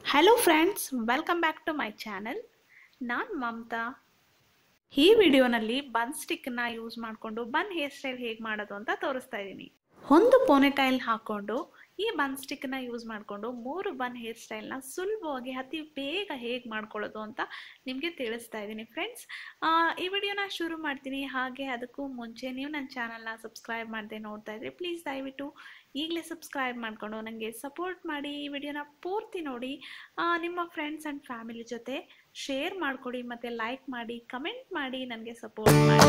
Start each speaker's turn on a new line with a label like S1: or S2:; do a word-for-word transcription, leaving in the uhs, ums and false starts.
S1: Hello friends, welcome back to my channel. ನಾನು ಮಮತಾ. ಈ ವಿಡಿಯೋನಲ್ಲಿ ಬನ್ ಸ್ಟಿಕ್ನ ಯೂಸ್ ಮಾಡಿಕೊಂಡು ಬನ್ ಹೇರ್ ಸ್ಟೈಲ್ ಹೇಗೆ ಮಾಡೋದು ಅಂತ ತೋರಿಸ್ತಾ ಇದ್ದೀನಿ. ಒಂದು ಪೋನೆಟೈಲ್ ಹಾಕ್ಕೊಂಡು ಈ ಬನ್ ಸ್ಟಿಕ್ನ ಯೂಸ್ ಮಾಡಿಕೊಂಡು ಮೂರು ಬನ್ ಹೇರ್ ಸ್ಟೈಲ್ನ ಸುಲಭವಾಗಿ ಅತಿ ಬೇಗ ಹೇಗೆ ಮಾಡ್ಕೊಳ್ಳೋದು ಅಂತ ನಿಮಗೆ ತಿಳಿಸ್ತಾ ಇದ್ದೀನಿ ಫ್ರೆಂಡ್ಸ್. ಈ ವಿಡಿಯೋನ ಶುರು ಮಾಡ್ತೀನಿ. ಹಾಗೆ ಅದಕ್ಕೂ ಮುಂಚೆ ನೀವು ನನ್ನ ಚಾನಲ್ನ ಸಬ್ಸ್ಕ್ರೈಬ್ ಮಾಡದೆ ನೋಡ್ತಾ ಇದ್ರಿ, ಪ್ಲೀಸ್ ದಯವಿಟ್ಟು ಈಗಲೇ ಸಬ್ಸ್ಕ್ರೈಬ್ ಮಾಡಿಕೊಂಡು ನನಗೆ ಸಪೋರ್ಟ್ ಮಾಡಿ. ಈ ವಿಡಿಯೋನ ಪೂರ್ತಿ ನೋಡಿ, ನಿಮ್ಮ ಫ್ರೆಂಡ್ಸ್ ಆ್ಯಂಡ್ ಫ್ಯಾಮಿಲಿ ಜೊತೆ ಶೇರ್ ಮಾಡಿಕೊಡಿ, ಮತ್ತು ಲೈಕ್ ಮಾಡಿ, ಕಮೆಂಟ್ ಮಾಡಿ, ನನಗೆ ಸಪೋರ್ಟ್ ಮಾಡಿ.